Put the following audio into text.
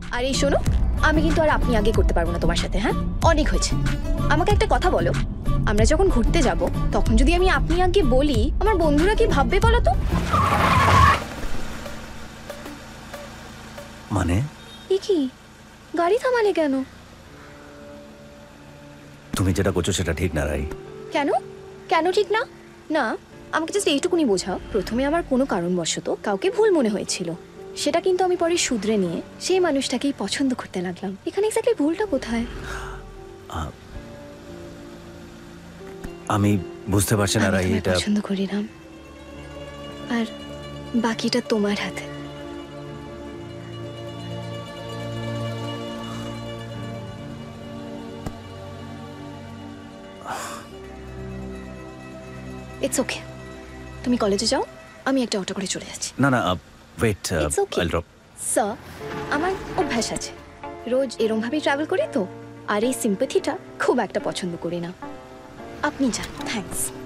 আর এই শোনো, আমি কিন্তু আর আপনি আগে করতে পারবো না তোমার সাথে। হ্যাঁ, অনেক হয়েছে। আমাকে একটা কথা বলো, আমরা যখন ঘুরতে যাব তখন যদি আমি আপনি আগে বলি, আমার বন্ধুরা কি ভাববে বলো তো? মানে কি গাড়ি থামালে কেন? তুমি যেটা করছো সেটা ঠিক না রাই। কেন কেন ঠিক না? না, আমাকে জাস্ট এইটুকুনি বোঝাও। প্রথমে আমার কোনো কারণবশত কাউকে ভুল মনে হয়েছিল, সেটা কিন্তু আমি পরে শুধরে নিয়ে সেই মানুষটাকেই পছন্দ করতে লাগলাম। এখানে এক্স্যাক্টলি ভুলটা কোথায়? আমি বুঝতে পারছি না রাই, আমি এটা পছন্দ করি না, আর বাকিটা তোমার হাতে। ইটস ওকে, তুমি কলেজে যাও, আমি একটা অটো করে চলে যাচ্ছি। না না wait, Okay. I'll drop. Sir, আমার অভ্যাস আছে, রোজ এরম ভাবেই ট্রাভেল করি তো, আর এই সিম্প্যাথিটা খুব একটা পছন্দ করি না। আপনি যান, থ্যাঙ্কস।